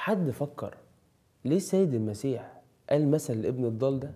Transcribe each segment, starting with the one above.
حد فكر ليه السيد المسيح قال مثل الابن الضال ده؟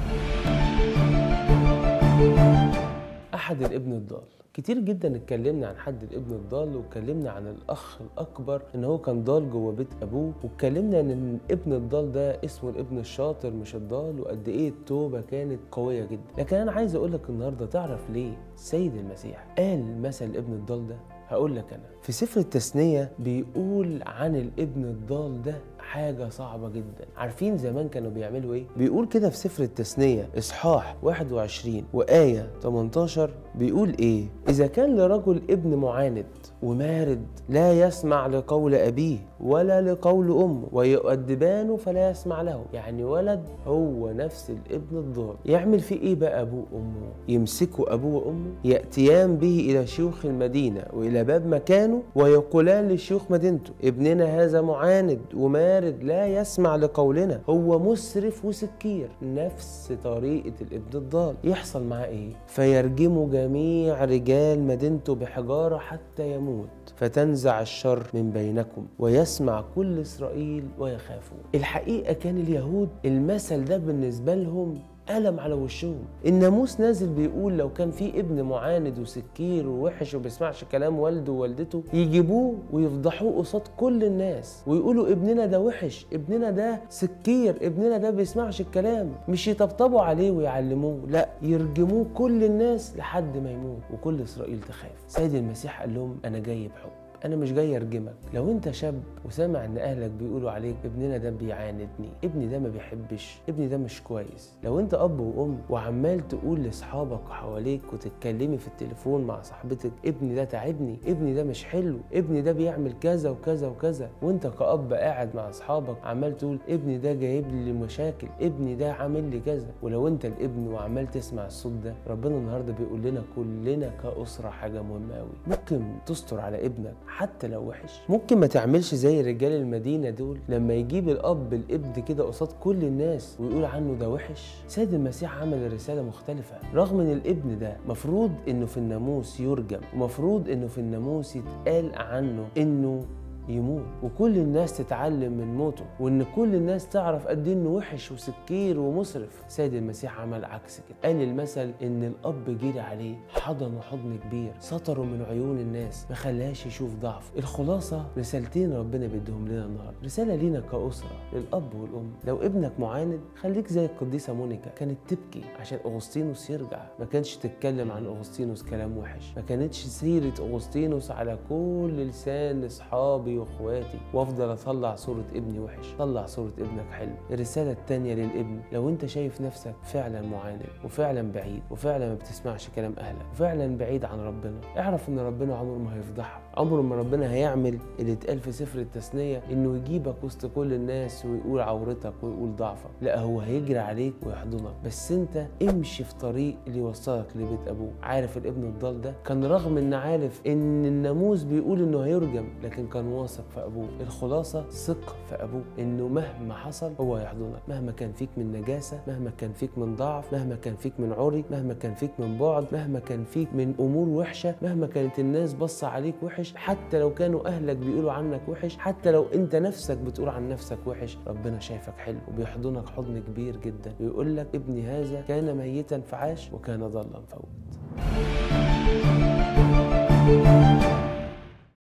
أحد الابن الضال. كتير جدا اتكلمنا عن حد الابن الضال، واتكلمنا عن الأخ الأكبر إن هو كان ضال جوه بيت أبوه، واتكلمنا إن الابن الضال ده اسمه الابن الشاطر مش الضال، وقد إيه التوبة كانت قوية جدا. لكن أنا عايز أقولك النهاردة تعرف ليه السيد المسيح قال مثل الابن الضال ده؟ هقول لك أنا في سفر التثنية بيقول عن الابن الضال ده حاجة صعبة جدا. عارفين زمان كانوا بيعملوا ايه؟ بيقول كده في سفر التثنية اصحاح 21 وآية 18 بيقول ايه؟ إذا كان لرجل ابن معاند ومارد لا يسمع لقول أبيه ولا لقول أمه ويؤدبانه فلا يسمع له. يعني ولد هو نفس الابن الضال، يعمل فيه ايه بقى أبوه وأمه؟ يمسكوا أبوه وأمه يأتيان به إلى شيوخ المدينة وإلى باب مكانه ويقولان لشيوخ مدينته ابننا هذا معاند ومارد لا يسمع لقولنا، هو مسرف وسكير. نفس طريقة الابن الضال. يحصل معاه ايه؟ فيرجموا جميع رجال مدينته بحجارة حتى يموت، فتنزع الشر من بينكم ويسمع كل إسرائيل ويخافون. الحقيقة كان اليهود المثل ده بالنسبة لهم ألم على وشهم. الناموس نازل بيقول لو كان في ابن معاند وسكير ووحش وبيسمعش كلام والده ووالدته يجيبوه ويفضحوه قصاد كل الناس ويقولوا ابننا ده وحش، ابننا ده سكير، ابننا ده بيسمعش الكلام. مش يطبطبوا عليه ويعلموه، لا، يرجموه كل الناس لحد ما يموت وكل إسرائيل تخاف. سيد المسيح قال لهم أنا جاي بحب، أنا مش جاي أرجمك. لو أنت شاب وسامع إن أهلك بيقولوا عليك ابننا ده بيعاندني، ابني ده ما بيحبش، ابني ده مش كويس، لو أنت أب وأم وعمال تقول لأصحابك وحواليك وتتكلمي في التليفون مع صاحبتك ابني ده تعبني، ابني ده مش حلو، ابني ده بيعمل كذا وكذا وكذا، وأنت كأب قاعد مع أصحابك عمال تقول ابني ده جايب لي مشاكل، ابني ده عامل لي كذا، ولو أنت الابن وعمال تسمع الصوت ده، ربنا النهارده بيقول لنا كلنا كأسرة حاجة مهمة أوي. ممكن تستر على ابنك حتى لو وحش. ممكن ما تعملش زي رجال المدينة دول لما يجيب الأب الابن كده قصاد كل الناس ويقول عنه ده وحش. سيد المسيح عمل رسالة مختلفة. رغم ان الابن ده مفروض انه في الناموس يرجم، ومفروض انه في الناموس يتقال عنه انه يموت وكل الناس تتعلم من موته، وان كل الناس تعرف قد ايه انه وحش وسكير ومسرف. سيد المسيح عمل عكس كده. قال المثل ان الاب جري عليه حضنه حضن كبير، ستره من عيون الناس، ما خلاش يشوف ضعف. الخلاصه رسالتين ربنا بيديهم لنا النهارده. رساله لينا كاسره، للاب والام. لو ابنك معاند خليك زي القديسه مونيكا، كانت تبكي عشان اغسطينوس يرجع، ما كانش تتكلم عن اغسطينوس كلام وحش، ما كانتش سيره اغسطينوس على كل لسان اصحابي واخواتي وافضل اطلع صورة ابني وحش. طلع صورة ابنك حلو. الرسالة التانية للابن، لو انت شايف نفسك فعلا معاند وفعلا بعيد وفعلا ما بتسمعش كلام اهلك وفعلا بعيد عن ربنا، اعرف ان ربنا عمره ما هيفضحك، عمره ما ربنا هيعمل اللي اتقال في سفر التثنية انه يجيبك وسط كل الناس ويقول عورتك ويقول ضعفك. لا، هو هيجري عليك ويحضنك، بس انت امشي في طريق اللي يوصلك لبيت ابوه. عارف الابن الضال ده كان رغم ان عارف ان الناموس بيقول انه هيرجم، لكن كان واثق في ابوه. الخلاصه ثق في ابوه انه مهما حصل هو يحضنك، مهما كان فيك من نجاسه، مهما كان فيك من ضعف، مهما كان فيك من عري، مهما كان فيك من بعد، مهما كان فيك من امور وحشه، مهما كانت الناس بصه عليك وحش، حتى لو كانوا اهلك بيقولوا عنك وحش، حتى لو انت نفسك بتقول عن نفسك وحش، ربنا شايفك حلو وبيحضنك حضن كبير جدا ويقول لك ابني هذا كان ميتا فعاش وكان ضالا فوت.